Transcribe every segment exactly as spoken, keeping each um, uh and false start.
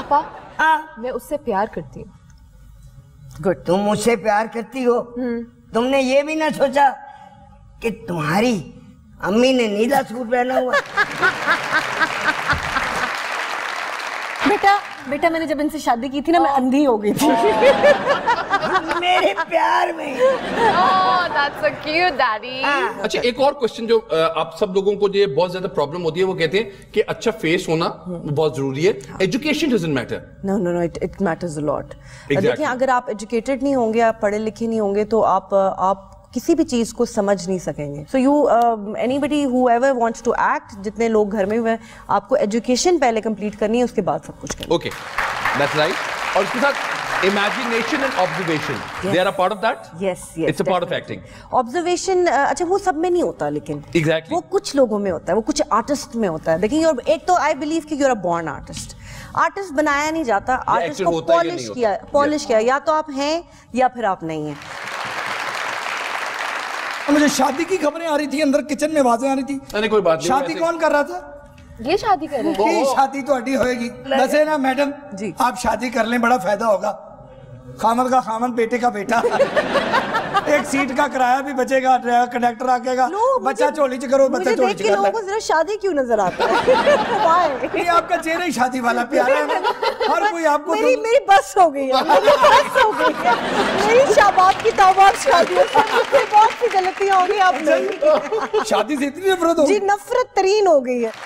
पापा हाँ मैं उससे प्यार करती हूँ। गुड, तुम मुझसे प्यार करती हो? तुमने ये भी ना सोचा कि तुम्हारी अम्मी ने नीला सूट पहना हुआ? बेटा बेटा मैंने जब इनसे शादी की थी ना मैं अंधी हो गई थी। मेरे प्यार में। Oh, that's so cute, daddy. अच्छा, एक और क्वेश्चन जो आप सब लोगों को जो बहुत ज्यादा प्रॉब्लम होती है, वो कहते हैं कि अच्छा फेस होना बहुत जरूरी है, education doesn't matter. No no no, it it matters a lot. देखिए अगर आप एजुकेटेड नहीं होंगे, आप पढ़े लिखे नहीं होंगे, तो आप आप किसी भी चीज को समझ नहीं सकेंगे। So you anybody whoever wants to act, जितने लोग घर में हुए, आपको एजुकेशन पहले कंप्लीट करनी है, उसके बाद सब कुछ करना। Okay, that's right. और उसके साथ imagination and observation, they are a part of that. Yes yes, it's a part of acting. Observation, अच्छा वो सब में नहीं होता, लेकिन exactly. वो कुछ लोगों में होता है, वो कुछ आर्टिस्ट में होता है। देखिए एक तो आई बिलीव कि you are a born artist. Artist बनाया नहीं जाता, आर्टिस्ट को पॉलिश किया पॉलिश किया या तो आप हैं या फिर आप नहीं हैं। मुझे शादी की खबरें आ रही थी, अंदर किचन में आवाजें आ रही थी। नहीं कोई बात नहीं। शादी कौन कर रहा था? ये शादी कर रहे हैं। ये शादी तो अड्डी होएगी। वैसे ना मैडम जी, आप शादी कर लें, बड़ा फायदा होगा। खामद का खामद, बेटे का बेटा। एक सीट का किराया भी बचेगा, ड्राइवर कंडक्टर आकेगा। बच्चा चोली च करो, बच्चा चोली च कर। लोगों को जरा शादी क्यों नजर आता है? ये आपका चेहरा ही शादी वाला प्यारा है। हर कोई आपको मेरी तो... मेरी बस हो गई है, मेरी बस हो गई है। मेरी शाबाब की तौबा शादी से बहुत सी गलतियां हो गई। आप नहीं, शादी से इतनी नफरत हो जी, नफरत तरीन हो गई है।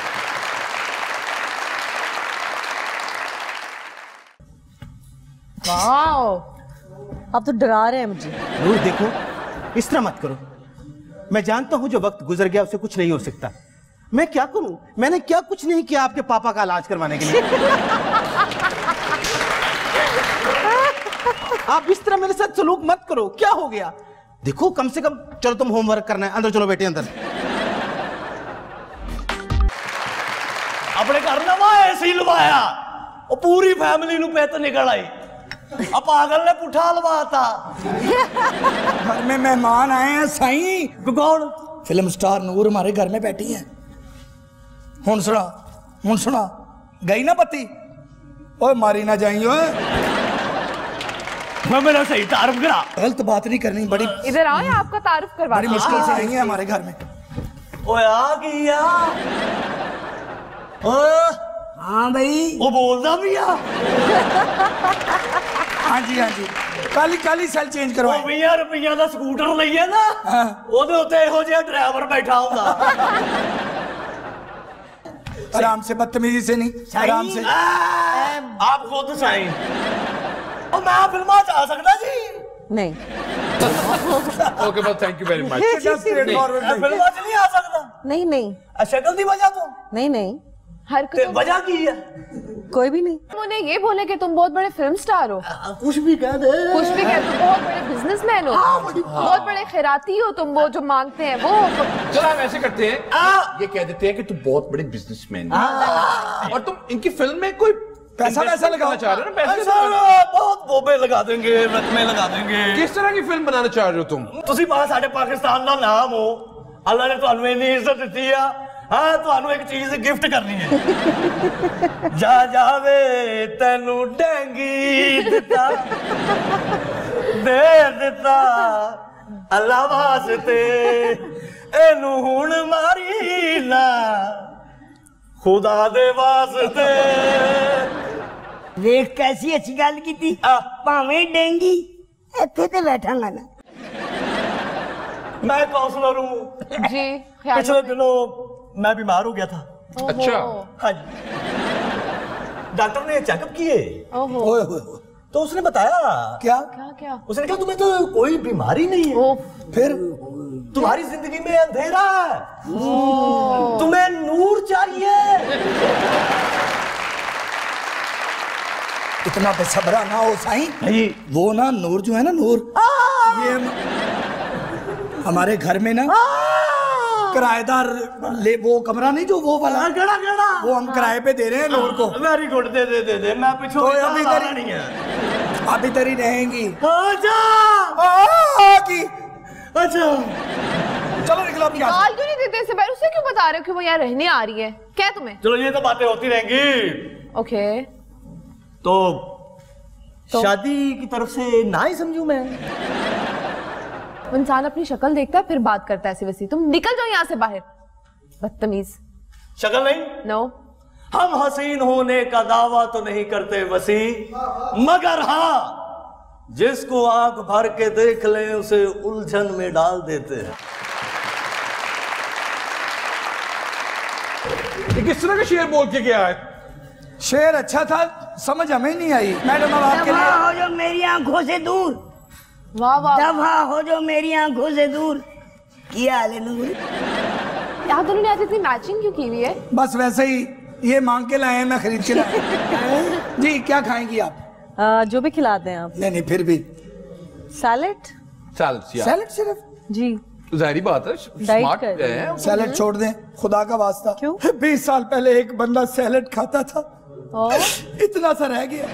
वाओ, आप तो डरा रहे हैं मुझे। नूर देखो, इस तरह मत करो। मैं जानता हूं जो वक्त गुजर गया उससे कुछ नहीं हो सकता। मैं क्या करूं? मैंने क्या कुछ नहीं किया आपके पापा का इलाज करवाने के लिए। आप इस तरह मेरे साथ सलूक मत करो। क्या हो गया? देखो कम से कम चलो, तुम होमवर्क करना है। अंदर चलो बेटे, अंदर। अपने घर नवा एसी लवाया, और पूरी फैमिली नु पेट निकल आई। अब पागल ने पुठा लवाता। घर में मेहमान आए हैं साईं। कौन? फिल्म स्टार नूर हमारे घर में बैठी है। हुन सुना, हुन सुना, गई ना पति? ओए मारी ना जाइए। मैं मेरा सही तारुफ करा। गलत बात नहीं करनी। बड़ी इधर आओ, आपका तारुफ करवा। बड़ी मुश्किल से आई है हमारे घर में। ओए आ गया। हाँ भाई, वो बोलता भी आ। हाँ जी हाँ जी, काली काली सेल चेंज करवाए। वो बीस रुपया का स्कूटर लईए ना, ओदे उत्ते इहो जिहा ड्राइवर बैठा होगा। आराम से, बदतमीजी से नहीं, आराम से। आप खुद साईं। और मैं फिल्मा जा सकता जी? नहीं। ओके बस, थैंक यू वेरी मच। फिल्मा च नहीं आ सकता? नहीं नहीं। शक्ल दी वजह तो? नहीं नहीं। हरकतों वजह की है? कोई भी नहीं। उन्हें ये बोले कि तुम बहुत बड़े फिल्म स्टार हो। कुछ भी कह दे, कुछ भी कह, तुम बहुत बड़े बिजनेसमैन हो। बहुत बड़े खैराती हो तुम, वो जो मांगते हैं वो। चलो हम ऐसे करते हैं, ये कह देते हैं कि तुम बहुत बड़े बिजनेसमैन हो और तुम इनकी फिल्म में कोई पैसा पैसा लगाना चाह रहे हो ना? पैसे बहुत बोबे लगा देंगे, रकमें लगा देंगे। किस तरह की फिल्म बनाना चाह रहे हो तुम? तुसी बाहर साडे पाकिस्तान का नाम हो, अल्लाह ने तुहानू इन्नी इज्जत दी है। हाँ, तुहानू एक चीज गिफ्ट करनी है। जा जावे तेनू डेंगी दिता, दे दिता अल्लाह वास्ते, एनू हुण मारी ना खुदा दे वास्ते। देख कैसी अच्छी गल की थी। भावें डेंगी इत्थे ते बैठांगा ना। मैं काउंसलर हूँ जी। पिछले दिनों मैं बीमार हो गया था। अच्छा। हाँ जी, डॉक्टर ने चेकअप किए तो उसने बताया क्या क्या क्या? उसने कहा तुम्हें तो कोई बीमारी नहीं है, फिर तुम्हारी जिंदगी में अंधेरा है, तुम्हें नूर चाहिए। इतना बेसब्रा ना हो साईं। वो ना नूर जो है ना, नूर ये हमारे घर में ना किराएदार ले, वो कमरा नहीं जो वो वाला गड़ा गड़ा, वो हम किराए पे दे रहे हैं नूर को। वेरी गुड, दे दे दे दे। मैं पीछे तो अभी तरी नहीं है, अभी तरी रहेंगी। अच्छा की अच्छा, चलो निकलो। निकाल क्यों नहीं देते इसे बाहर? उसे क्यों बता रहे हो कि वो यहाँ रहने आ रही है? क्या तुम्हें? चलो ये तो बातें होती रहेंगी। ओके। तो, तो शादी की तरफ से ना ही समझूं मैं। इंसान अपनी शक्ल देखता है फिर बात करता है ऐसी वैसी। तुम निकल जाओ यहाँ से बाहर, बदतमीज। शक्ल नहीं? नो। हम हसीन होने का दावा तो नहीं करते वसी, मगर हाँ जिसको आंख भर के देख लें उसे उलझन में डाल देते हैं। किस तरह का शेर बोल के गया है? शेर अच्छा था, समझ हमें नहीं आई। मैडम अब आपके दफा लिए हो जो मेरी आंखों से दूर, वाह वाह। दफा हो जो मेरी आंखों से दूर। क्या हाल है नूर? यहाँ दोनों ने आज इतनी मैचिंग क्यों की हुई है? बस वैसे ही, ये मांग के लाए हैं, मैं खरीद के लाया। जी क्या खाएंगी आप? आ, जो भी खिलाते हैं आप। नहीं नहीं फिर भी सैलेड। सैलेड सैलेड सिर्फ? जी जाहिर बात है, स्मार्ट कर रहे हैं। है। सैलेड छोड़ दें खुदा का वास्ता। क्यों? बीस साल पहले एक बंदा सैलेड खाता था, और इतना सा रह गया।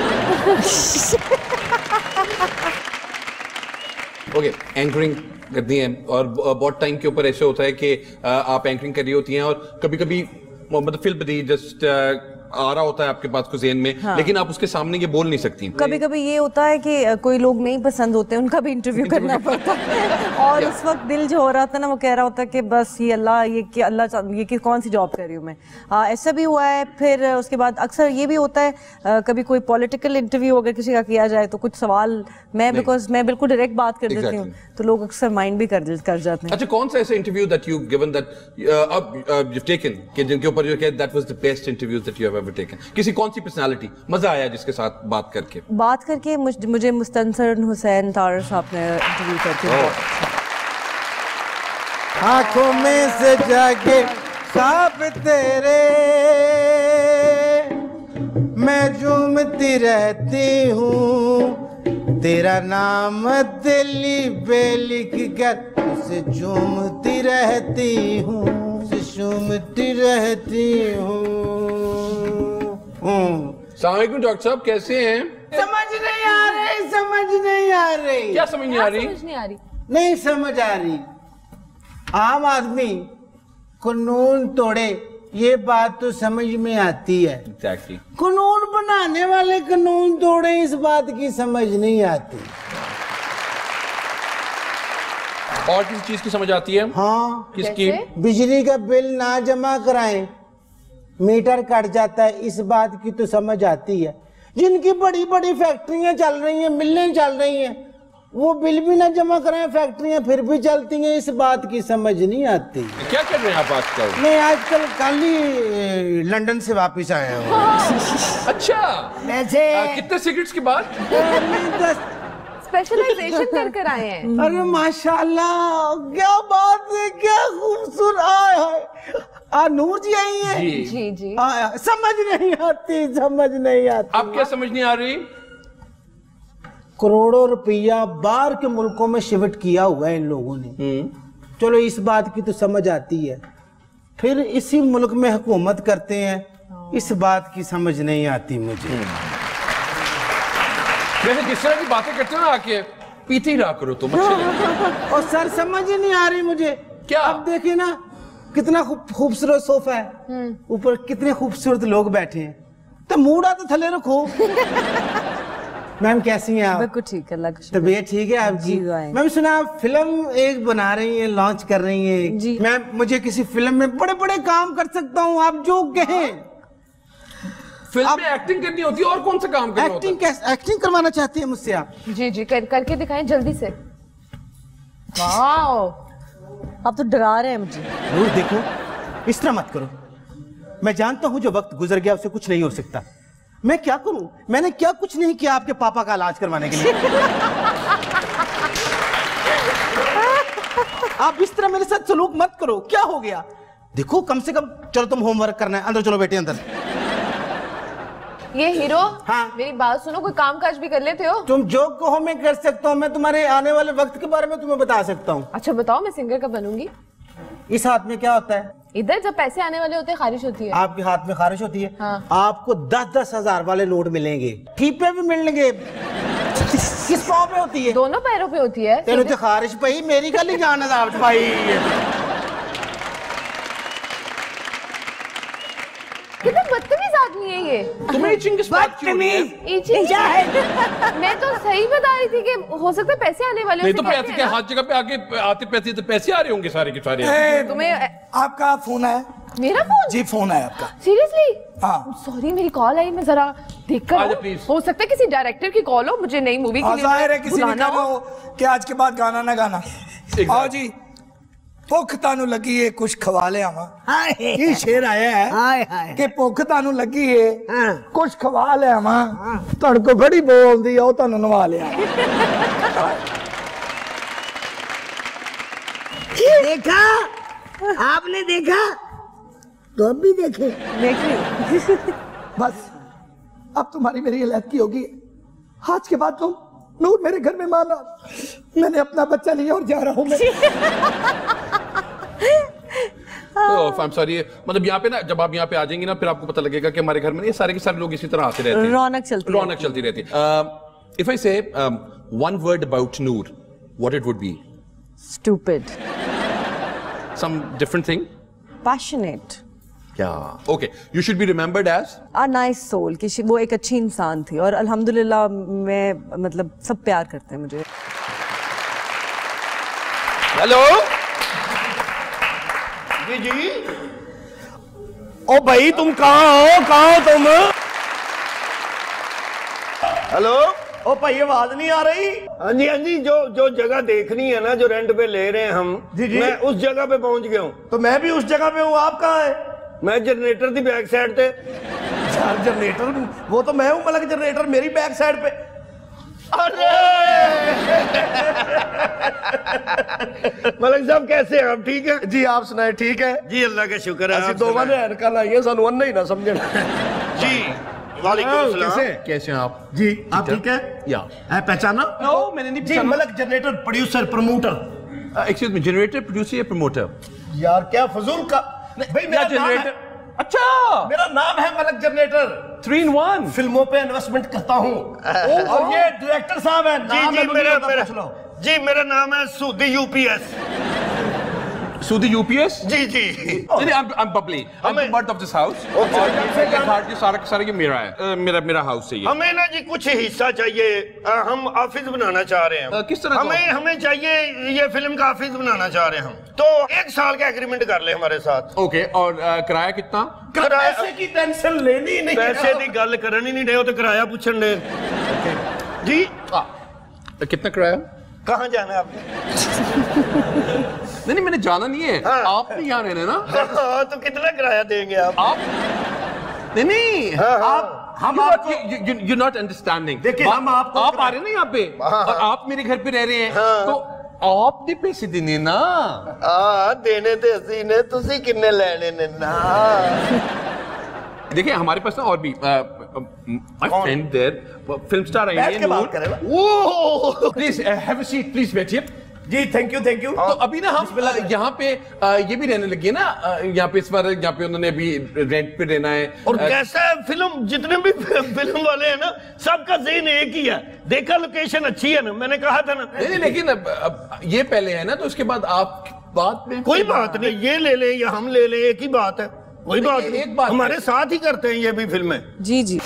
ओके, एंकरिंग करती हैं और बहुत टाइम के ऊपर ऐसे होता है कि आप एंकरिंग कर रही होती हैं और कभी कभी मतलब फिल बदी जस्ट आ रहा होता है आपके पास कुछ ज़हन में, हाँ। लेकिन आप उसके सामने ये बोल नहीं सकती। कभी कभी ये होता है कि कोई लोग नहीं पसंद होते, उनका भी इंटरव्यू करना पड़ता है और उस वक्त दिल जो हो रहा था ना वो कह रहा होता है कि बस ये अल्लाह ये क्या अल्लाह ये कि कौन सी जॉब कर रही हूँ मैं। आ, ऐसा भी हुआ है। फिर उसके बाद अक्सर ये भी होता है आ, कभी कोई पॉलिटिकल इंटरव्यू अगर किसी का किया जाए तो कुछ सवाल मैं बिकॉज मैं बिल्कुल डायरेक्ट बात कर देती हूँ तो लोग अक्सर माइंड भी कर कर जाते हैं। अच्छा, कौन सा ऐसा interview that you given that अब यू टेकन कि जिनके ऊपर जो that was the best interview that you have ever taken? किसी कौन सी पर्सनालिटी मजा आया जिसके साथ बात करके? बात करके मुझ, मुझे मुस्तनसर हुसैन तार साहब ने इंटरव्यू करके। आंखों में से जागे ख्वाब तेरे मैं झूमती रहती हूँ, तेरा नाम दिल्ली पे लिख कर उसे झूमती रहती हूँ, उसे झूमती रहती हूँ। अस्सलाम वालेकुम डॉक्टर साहब, कैसे हैं? समझ नहीं आ रही, समझ नहीं आ रही। क्या समझ नहीं आ रही? समझ नहीं आ रही। नहीं समझ आ रही। आम आदमी कानून तोड़े ये बात तो समझ में आती है, exactly. कानून बनाने वाले कानून तोड़े इस बात की समझ नहीं आती। और किसी चीज की समझ आती है? हाँ, किसकी? बिजली का बिल ना जमा कराएं मीटर कट जाता है, इस बात की तो समझ आती है। जिनकी बड़ी बड़ी फैक्ट्रियां चल रही हैं, मिलें चल रही हैं, वो बिल भी ना जमा कराएं, फैक्ट्रियां फिर भी चलती हैं, इस बात की समझ नहीं आती। क्या कर रहे हैं आप आजकल? मैं आजकल कल ही लंदन से वापस आया हूँ। अच्छा, वैसे कितने सिगरेट्स के बाद? स्पेशलाइजेशन कर कर आए हैं। अरे माशाल्लाह, क्या बात है, क्या खूबसूरत। आए हाय, आ नूर जी आई हैं। जी जी जी। आ, समझ नहीं आती, समझ नहीं आती। आप क्या समझ नहीं आ रही? करोड़ों रुपया बाहर के मुल्कों में शिफ्ट किया हुआ है इन लोगों ने, चलो इस बात की तो समझ आती है। फिर इसी मुल्क में हुकूमत करते हैं, इस बात की समझ नहीं आती मुझे। वैसे जिस तरह की बातें करते हो ना आके पीते ही रहा करो तुम। और सर समझ ही नहीं आ रही मुझे। क्या? अब देखिए ना कितना खूबसूरत सोफा है, ऊपर कितने खूबसूरत लोग बैठे हैं, तो मूड़ा तो थले रखो। मैम कैसी हैं आप? बिल्कुल ठीक है, लग तबीयत ठीक है आपकी? मैम सुना आप फिल्म एक बना रही हैं, लॉन्च कर रही हैं जी। मैम मुझे किसी फिल्म में बड़े बड़े काम कर सकता हूँ, आप जो कहें। फिल्म में एक्टिंग करनी होती है और कौन सा काम करना होता है? एक्टिंग कैसे एक्टिंग करवाना चाहती हैं मुझसे आप? जी जी कर, करके दिखाएं जल्दी से। वाओ, आप तो डरा रहे हैं मुझे। नूर देखो, इस तरह मत करो। मैं जानता हूँ जो वक्त गुजर गया उससे कुछ नहीं हो सकता। मैं क्या करूं? मैंने क्या कुछ नहीं किया आपके पापा का इलाज करवाने के लिए। आप इस तरह मेरे साथ सलूक मत करो। क्या हो गया? देखो कम से कम चलो तुम होमवर्क करना है, अंदर चलो बेटे अंदर। ये हीरो, हाँ। मेरी बात सुनो, कोई काम काज भी कर लेते हो? तुम जो कहो मैं कर सकता हूँ। मैं तुम्हारे आने वाले वक्त के बारे में तुम्हें बता सकता हूँ। अच्छा बताओ, मैं सिंगर कब बनूंगी? इस हाथ में क्या होता है? इधर जब पैसे आने वाले होते हैं खारिश होती है। आपके हाथ में खारिश होती है? हाँ। आपको दस दस हजार वाले नोट मिलेंगे, ठीपे भी मिलेंगे। किस पाँव पे होती है? दोनों पैरों पे होती है। तेरे तो खारिश पई, मेरी गल ही जान है भाई। कितना बदतमीज आदमी है ये। ये? तुम्हें इचिंग किस बात की हो रही है? इचिंग क्या है? मैं तो सही बता रही थी कि हो सकता है पैसे आने वाले नहीं तो पैसे के हाथ जगह पे आके आते पैसे तो पैसे आ रहे होंगे सारे के सारे। तुम्हें आपका फोन है? मेरा फोन? जी फोन है आपका। सीरियसली? हाँ। सॉरी मेरी कॉल आई, मैं जरा देख कर आजा प्लीज। हो सकता है किसी डायरेक्टर की कॉल हो, मुझे नई मूवी के लिए जाहिर है किसी ने कहा हो कि आज के बाद गाना ना गाना। आओ जी भुख तानू लगी है कुछ खवा ले आवा। ये शेर आया है कि भुख तानू लगी है कुछ खवा ले आवा, तुहाडे को बड़ी बो आउंदी है, ओ तानू नवा ले आवा। देखा आपने देखा तो अब भी देखे देखिए बस अब तुम्हारी मेरी इलाकी होगी। आज के बाद तुम नूर मेरे घर में माना, मैंने अपना बच्चा लिया और जा रहा हूँ मैं। तो I'm sorry, मतलब यहाँ पे ना जब आप यहाँ पे आ जाएंगी ना फिर आपको पता लगेगा कि हमारे घर में ये सारे के सारे लोग इसी तरह आते रहते हैं, रौनक चलती रौनक चलती रहती है। If I say um, one word about Noor, what it would be? Stupid. Some different thing? Passionate. Yeah. Okay. You should be remembered as A nice soul, कि वो एक अच्छी इंसान थी और अल्हम्दुलिल्लाह मैं मतलब सब प्यार करते हैं मुझे। हेलो जी जी। ओ भाई तुम कहाँ हो, कहाँ हो तुम? हेलो ओ भाई आवाज नहीं आ रही? हाँ जी हाँ जी, जो जो जगह देखनी है ना, जो रेंट पे ले रहे हैं हम, जी जी, मैं उस जगह पे पहुंच गया हूँ। तो मैं भी उस जगह पे हूँ, आप कहाँ है? मैं जनरेटर की बैक साइड पे। यार जनरेटर वो तो मैं हूँ, मतलब जनरेटर मेरी बैक साइड पे। अरे मलिक साहब कैसे हैं आप? ठीक है जी, आप सुनाए? ठीक है जी, अल्लाह का शुक्र है। दो बार एनका लाइए, सानू अन्ना ही ना समझना जी। वालेकुम सलाम। कैसे हैं आप? जी आप ठीक है? या पहचाना? नो मैंने नहीं जी, Malik generator producer promoter. Excuse me, generator producer या प्रमोटर? यार क्या फजूल का भाई, मेरा जनरेटर। अच्छा मेरा नाम है Malik generator. Three in one फिल्मों पे इन्वेस्टमेंट करता हूँ और ये डायरेक्टर साहब है। जी जी मेरा मेरा जी मेरा नाम है सूदी यूपीएस। सूदी यूपीएस? जी जी। नहीं I am Babli, I am bird of this house. और ये घाट ये सारा सारा ये मेरा है, मेरा मेरा हाउस है ये। हमें ना जी कुछ हिस्सा चाहिए, हम ऑफिस बनाना चाह रहे हैं। किस तरह? हमें हमें चाहिए ये फिल्म का ऑफिस बनाना चाह रहे हैं हम, तो एक साल का एग्रीमेंट कर ले हमारे साथ। ओके, और किराया कितना? पैसे की टेंशन लेनी नहीं, पैसे की गल करनी नहीं रहे हो तो किराया पूछन ले जी। कितना किराया? कहाँ जाना है आपने? नहीं नहीं मैंने जाना नहीं है। हाँ। आप भी यहाँ रहने ना। हाँ, तो कितना किराया देंगे आप? आप नहीं नहीं हाँ, हाँ। आप हम आपको यू नॉट अंडरस्टैंडिंग। देखिए हम आपको आप आ रहे हैं ना यहाँ पे, हाँ, और आप मेरे घर पे रह रहे हैं, हाँ, तो आपने पैसे देने ना। हाँ देने थे असी ने, तुसी किन्ने लेने ने ना। देखिए हमारे पास ना और भी my friend there film star आई है। बात करें ना। Oh please have a seat, please बैठिए। जी थैंक यू थैंक यू। तो अभी ना हम यहाँ पे ये भी रहने लगे ना, यहाँ पे इस बार यहाँ पे उन्होंने अभी रेंट पे रहना है। और कैसा है फिल्म, जितने भी फिल्म वाले हैं ना सबका ज़हन एक ही है। देखा लोकेशन अच्छी है ना, मैंने कहा था ना। नहीं लेकिन अब ये पहले है ना, तो उसके बाद आप बात में कोई बात नहीं, ये ले लें या हम ले लें, एक ही बात है। वही बात नहीं, एक बात हमारे साथ ही करते हैं ये भी फिल्में। जी जी।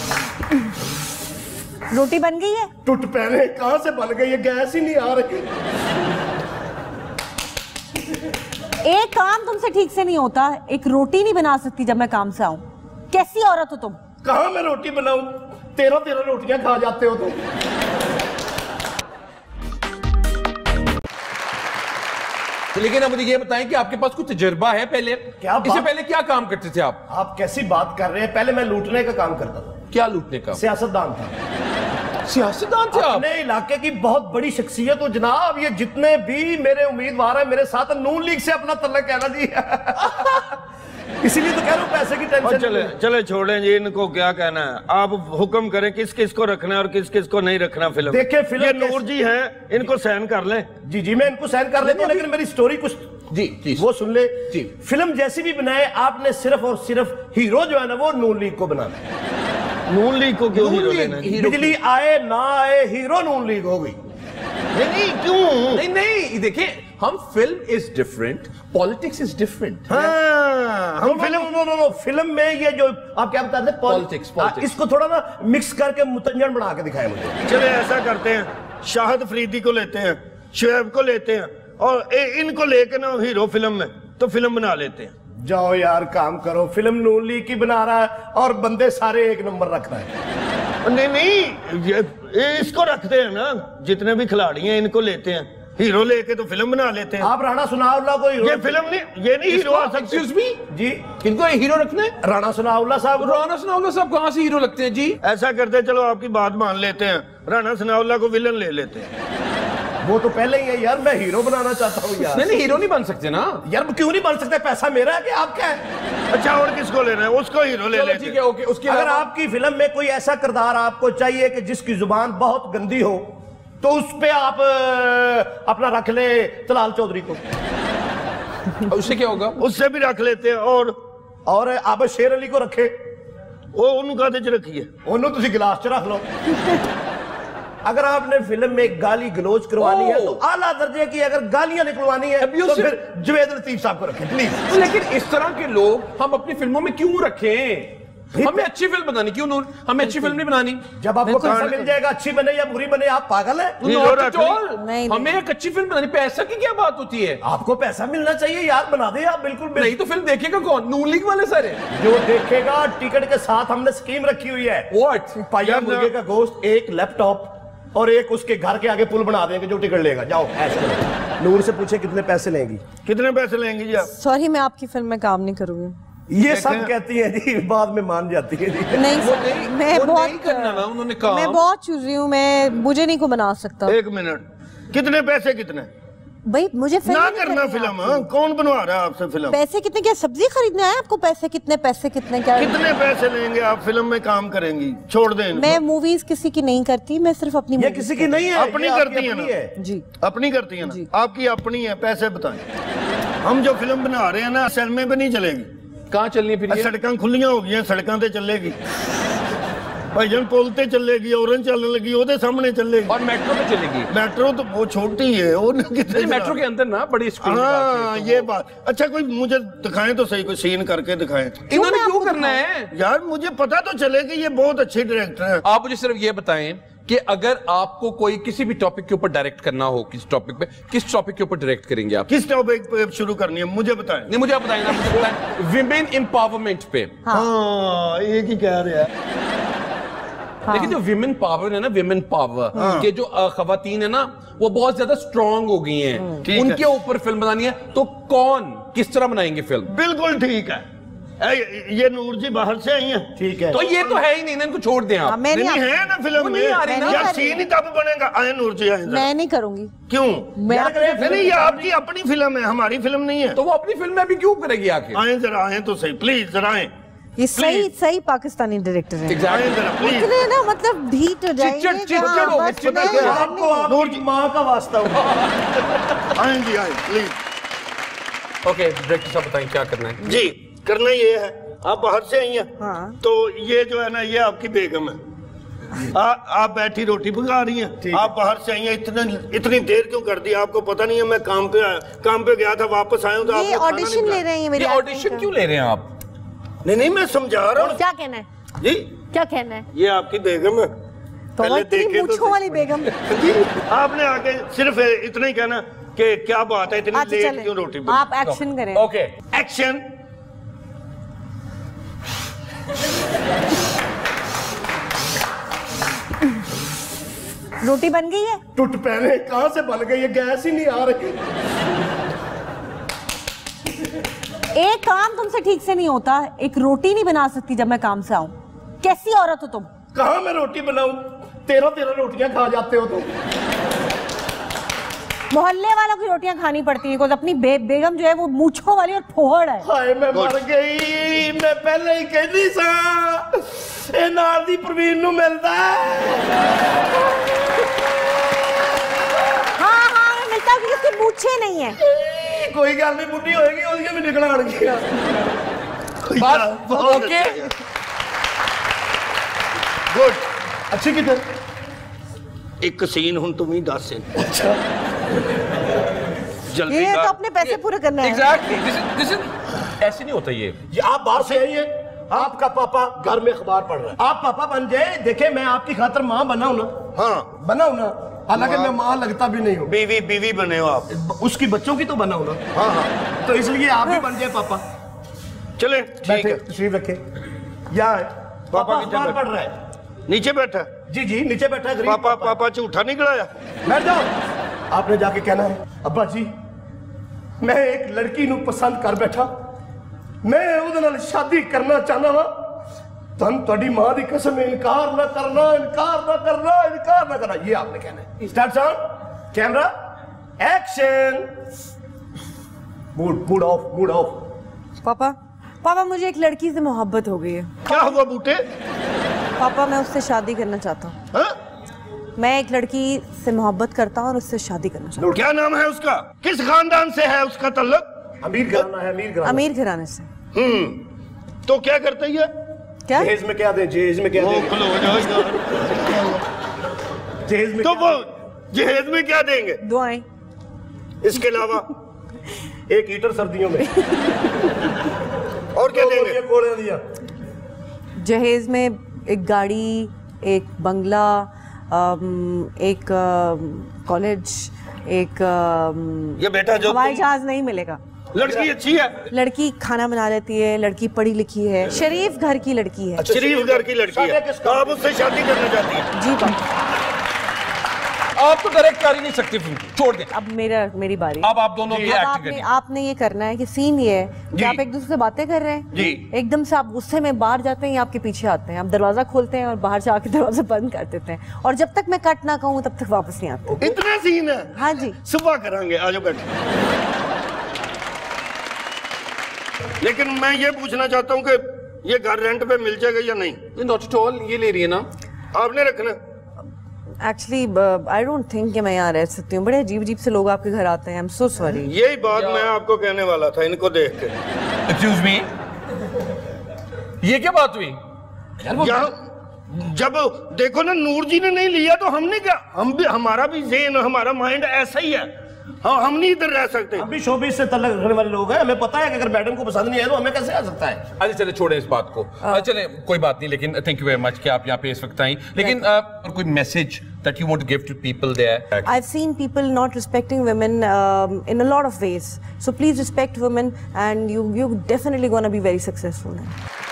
रोटी बन गई है? टूट पहले कहाँ से बन गई है, गैस ही नहीं आ रही। एक काम तुमसे ठीक से नहीं होता, एक रोटी नहीं बना सकती जब मैं काम से आऊं। कैसी औरत हो तुम? कहाँ मैं रोटी बनाऊं? तेरह तेरह रोटियां खा जाते हो तुम। तो लेकिन अब मुझे ये बताएं कि आपके पास कुछ तजुर्बा है पहले? क्या इससे पहले क्या काम करते थे आप? आप कैसी बात कर रहे हैं? पहले मैं लूटने का काम करता था। क्या लूटने का? सियासतदान था। सियासतदान थे आप? अपने इलाके की बहुत बड़ी शख्सियत हो जनाब। ये जितने भी मेरे उम्मीदवार हैं मेरे साथ, नून लीग से अपना तल्लक है ना जी। इसीलिए तो कह रहा हूँ पैसे की टेंशन। चले चले छोड़ें जी, इनको क्या कहना है। आप हुक्म करें किस किस को रखना है और किस किस को नहीं रखना फिल्म। देखिए फिल्म ये नूर जी हैं, इनको सहन कर लें। जी जी मैं इनको सहन कर लेता हूँ, लेकिन मेरी स्टोरी कुछ जी प्लीज वो सुन ले जी। फिल्म जैसी भी बनाए आपने सिर्फ और सिर्फ हीरो जो है ना वो नून लीग को बनाना है। नून लीग को क्यों हीरो लेना है? बिजली आए ना आए हीरो नून लीग हो गई। नहीं नहीं क्यों? नहीं नहीं देखिए हम film is different, politics is different. हाँ, हम film no no no film में ये जो आप क्या बताते हैं पॉलिटिक्स, पॉलिटिक्स इसको थोड़ा ना मिक्स करके मुतंजन बना के दिखाए मुझे। चले ऐसा करते हैं, शाहिद फरीदी को लेते हैं, शुएब को लेते हैं और ए, इनको लेके ना हीरो फिल्म में तो फिल्म बना लेते हैं। जाओ यार काम करो, फिल्म नून लीग की बना रहा है और बंदे सारे एक नंबर रख रहा है। नहीं नहीं ये, ये इसको रखते हैं ना, जितने भी खिलाड़ी हैं इनको लेते हैं, हीरो लेके तो फिल्म बना लेते हैं। आप राणा सुनाउल्लाह को हीरो, ये फिल्म नहीं, ये नहीं हीरो आ सकते। एक्सक्यूज मी जी, किनको हीरो रखना है? राणा सुनाउल्लाह साहब। राणा सुनाउल्लाह साहब कहाँ से हीरो लगते हैं जी? ऐसा करते हैं, चलो आपकी बात मान लेते हैं, राणा सनाउल्लाह को विलन ले लेते हैं। वो तो पहले ही है यार, मैं हीरो बनाना चाहता हूँ यार। नहीं नहीं हीरो नहीं बन सकते ना यार क्यों नहीं बन सकते? पैसा मेरा है कि आपका है? अच्छा और किसको लेना है? उसको हीरो ले लेते हैं। ठीक है, ओके। उसके अगर अलावा आपकी फिल्म में कोई ऐसा किरदार आपको चाहिए कि जिसकी जुबान बहुत गंदी हो तो उस पे आप अ, अपना रख ले तलाल चौधरी को। उससे क्या होगा? उससे भी रख लेते हैं। और और आप शेर अली को रखे, वो उनका तो रखिए, उन्होंने तुसी गिलास च रख लो। अगर आपने फिल्म में गाली गलोच करवानी है तो आला दर्जे की अगर गालियां निकलवानी है तो फिर जवेद लतीफ साहब को रखें प्लीज। लेकिन इस तरह के लोग हम अपनी फिल्मों में क्यों रखें? हमें अच्छी फिल्म बनानी क्यों नूर? हमें अच्छी फिल्म नहीं बनानी। जब आपको पैसा मिल जाएगा, अच्छी बने या बुरी बने, आप पागल है? हमें एक अच्छी फिल्म बनानी, पैसा की क्या बात होती है? आपको पैसा मिलना चाहिए यार, बना दे आप। बिल्कुल नहीं तो फिल्म देखेगा कौन? नून लीग वाले सारे जो देखेगा। टिकट के साथ हमने स्कीम रखी हुई है। व्हाट? पाया मुर्गे का गोश्त, एक लैपटॉप और एक उसके घर के आगे पुल बना देंगे जो टिकट लेगा। जाओ ऐश करो। नूर से पूछे कितने पैसे लेंगी? कितने पैसे लेंगी जी आप? सॉरी मैं आपकी फिल्म में काम नहीं करूंगी। ये सब कहती है जी, बाद में मान जाती है जी। नहीं, नहीं मैं वो बहुत नहीं करना ना उन्होंने कहा। मैं बहुत चूजी हूँ, मैं मुझे नहीं को बना सकता। एक मिनट, कितने पैसे? कितने भाई मुझे फिल्म ना करना फिल्म। हाँ, कौन बनवा रहा है आपसे फिल्म? पैसे कितने? क्या सब्जी खरीदना है आपको? पैसे कितने? पैसे कितने? क्या कितने पैसे लेंगे आप? फिल्म में काम करेंगी? छोड़ दें इनको। मैं मूवीज किसी की नहीं करती, मैं सिर्फ अपनी। ये किसी की नहीं है, अपनी करती है ना जी, अपनी करती है ना। आपकी अपनी है, पैसे बताएं। हम जो फिल्म बना रहे हैं ना, सिनेमा पे नहीं चलेगी। कहाँ चलनी है फिर? सड़क खुलियां हो गई, सड़कों पे चलेगी भाईजान, पुल ते चलेगी, औरन चलने लगी, ओदे सामने चलेगी। और मेट्रो पे चलेगी? मेट्रो तो वो छोटी है, वो कितने मेट्रो के अंदर ना बड़ी स्क्रीन। हाँ ये बात। अच्छा कोई मुझे दिखाएं तो सही, कोई सीन करके दिखाएं। इन्होंने क्यों करना है यार? मुझे पता तो चले कि ये बहुत अच्छे डायरेक्टर हैं। आप मुझे सिर्फ ये बताएं कि अगर आपको कोई किसी भी टॉपिक के ऊपर डायरेक्ट करना हो, किस टॉपिक पे, किस टॉपिक के ऊपर डायरेक्ट करेंगे आप? किस टॉपिक पे शुरू करनी है मुझे बताएं। नहीं मुझे आप बताएं ना, मुझे बताएं। विमेन एम्पावरमेंट पे। हाँ एक ही कह रहे हैं। देखिए जो विमेन पावर है ना, विमेन पावर के जो खवातीन है ना, वो बहुत ज्यादा स्ट्रांग हो गई हैं। उनके ऊपर फिल्म बनानी है तो कौन किस तरह बनाएंगे फिल्म? बिल्कुल ठीक है। ये नूर जी बाहर से आई हैं, ठीक है। तो ये तो है ही नहीं ना, इनको छोड़ दें आप। मैं नहीं, नहीं है ना फिल्म में, यार सीन ही तब बनेगा। आए नूर जी आए। मैं नहीं करूंगी। क्यों? मैं नहीं नहीं, ये आपकी अपनी फिल्म है, हमारी फिल्म नहीं है। तो वो अपनी फिल्म में भी क्यों करेगी आखिर? आए जरा, आए तो सही प्लीज, जरा आए। ये सही सही पाकिस्तानी डायरेक्टर है। आए जरा प्लीज। इतने ना मतलब ढीठ हो जाएंगे। चिच्चड़ चिच्चड़ हो, चिच्चड़ नहीं, आपको आपकी माँ का वास्ता होगा। आए जी आए प्लीज। ओके डायरेक्टर साहब बताएं क्या करना है? जी करना ये है, आप बाहर से आई हैं। हाँ। तो ये जो है ना, ये आपकी बेगम है। आ, आप बैठी रोटी पका रही हैं, आप बाहर से आई हैं। इतने इतनी देर क्यों कर दी? आपको पता नहीं है मैं काम पे आया, काम पे गया था, वापस आया हूं तो ये ऑडिशन ले रहे हैं मेरे। ऑडिशन क्यों ले रहे हैं आप? नहीं नहीं मैं समझा रहा हूँ। क्या कहना है जी? क्या कहना है? ये आपकी बेगम है। तो वो इतनी मूंछों वाली बेगम। जी आपने आके सिर्फ इतना ही कहना कि क्या बात है, इतनी लेट क्यों रोटी बनी? आप एक्शन करें। Okay action. रोटी बन गई है? टूट पहने कहां से बन गई है? गैस ही नहीं आ रही। एक काम तुमसे ठीक से नहीं होता, एक रोटी नहीं बना सकती जब मैं काम से आऊं। कैसी औरत हो तुम? कहां मैं रोटी बनाऊं? तेरह तेरह रोटियां खा जाते हो तुम। मोहल्ले वालों की रोटियां खानी पड़ती है, अपनी बे, बेगम जो है वो मूंछों वाली और फोहड़ है। हाय मैं मर गई। मैं पहले ही कहती सा ए नाल दी प्रवीण नु मिलदा है। हाँ हाँ मिलता है, क्योंकि उसकी मूंछें नहीं है। कोई गल नहीं, बुढ़ी होएगी ओदियां भी निकल आणगियां। बस ओके गुड। अच्छी किधर? एक सीन हुन तुम ही दस। अच्छा जल्दी ये का- तो अपने पैसे पूरे करना है। एग्जैक्टली दिस इज ऐसे नहीं होता ये। ये आप बाहर से आइए, आपका पापा घर में अखबार पढ़ रहा है, आप पापा बन जाए, देखे मैं आपकी खातर माँ बनाऊं ना, हाँ बनाऊं ना, हालांकि मैं माँ लगता भी नहीं हूँ, बीवी बीवी बने हो आप। उसकी बच्चों की तो बनाऊं ना, हाँ हाँ तो इसलिए आप भी बन जाए पापा। चले ठीक बैठे, है। तशरीफ रखे। यहाँ है, पापा नीचे अखबार बैठ- पढ़ रहा है। नीचे बैठा। जी जी नीचे बैठा है गरीब पापा पापा झूठा नहीं गिराया। बैठ जाओ। आपने जाके कहना है, अब्बा जी मैं एक लड़की नू पसंद कर बैठा, मैं ਉਹਦੇ ਨਾਲ शादी करना चाहना वा, तुम ਤੁਹਾਡੀ मां ਦੀ कसम इनकार ना करना, इनकार ना करना, इनकार ना करना, ये आपने कहना है। Start sound, camera, action. Mood mood off, mood off. Papa papa मुझे एक लड़की से मोहब्बत हो गई है। क्या हुआ बूटे? पापा मैं उससे शादी करना चाहता हूँ। हाँ? मैं एक लड़की से मोहब्बत करता हूँ और उससे शादी करना चाहता क्या नाम है उसका? किस खानदान से है उसका ताल्लुक? अमीर घराना है, अमीर हूँ। घराना। अमीर घराने से। हम्म तो क्या करते ही है? क्या? जहेज में क्या दे, जहेज में क्या वो दे, खुलो हो जाएगा। जहेज में तो क्या वो जहेज में क्या देंगे दुआएं। इसके अलावा? दे? एक हीटर सर्दियों में। और क्या देंगे? कोड़े दिया। जहेज में एक गाड़ी, एक बंगला, अम, एक कॉलेज, एक अम, ये बेटा जो हवाई तुम- जहाज नहीं मिलेगा। लड़की अच्छी है, लड़की खाना बना लेती है, लड़की पढ़ी लिखी है, शरीफ घर की लड़की है। शरीफ घर की लड़की है, तो आप उससे शादी करना चाहती हैं? जी पापा। आप तो डायरेक्ट कर ही नहीं सकते फिल्म, छोड़ दें। अब मेरा मेरी बारी। अब आप दोनों की अब एक्टिंग आपने करनी। आपने ये करना है कि सीन ये है कि जी। आप एक दूसरे से बातें कर रहे हैं, जी। एकदम से आप गुस्से में बाहर जाते हैं या आपके पीछे आते हैं, आप दरवाजा खोलते हैं और बाहर से आके दरवाजा बंद कर देते हैं, और जब तक मैं कट ना कहूँ तब तक वापस नहीं आते। इतना सीन है? हाँ जी। सुबह करांगे, आ जाओ बैठो। लेकिन मैं ये पूछना चाहता हूँ कि ये घर रेंट पे मिल जाएगा या नहीं? नॉट एट ऑल, ये ले रही है ना। आपने रखना। एक्चुअली आई डोंट थिंक कि मैं यहाँ रह सकती हूँ, बड़े अजीब अजीब से लोग आपके घर आते हैं। I am so sorry. यही बात मैं आपको कहने वाला था इनको देख के। एक्सक्यूज मी, ये क्या बात हुई? यहाँ जब देखो ना नूर जी ने नहीं लिया तो हमने क्या, हम भी, हमारा भी ज़हन, हमारा माइंड ऐसा ही है। हाँ हम नहीं इधर रह सकते। हम भी शोबिस से तल्लक रखने वाले लोग हैं, हमें पता है कि अगर मैडम को पसंद नहीं है तो हमें कैसे आ सकता है। अच्छा चले छोड़े इस बात को। चले कोई बात नहीं, लेकिन थैंक यू वेरी मच कि आप यहाँ पे इस वक्त आई। लेकिन uh, और कोई message that you want to give to people there? I've seen people not respecting women um, in a lot of ways. So please respect women and you, you're definitely going to be very successful.